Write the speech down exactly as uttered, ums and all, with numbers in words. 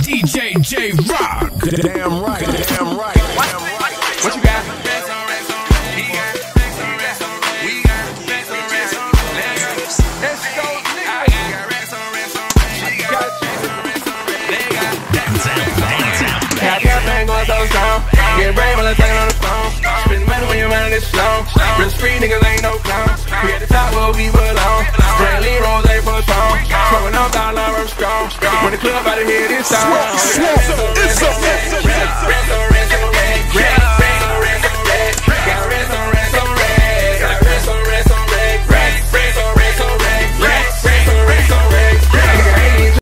D J J Rock. Damn right, damn right, damn right. What you got? Get brave while I'm talking on the phone. Spend money when you're running this slow. Risk free niggas ain't no clowns. We at the top where we belong. Bradley Rose ain't for the phone. Smoking off dollar, I'm strong. When the club out of here, this song.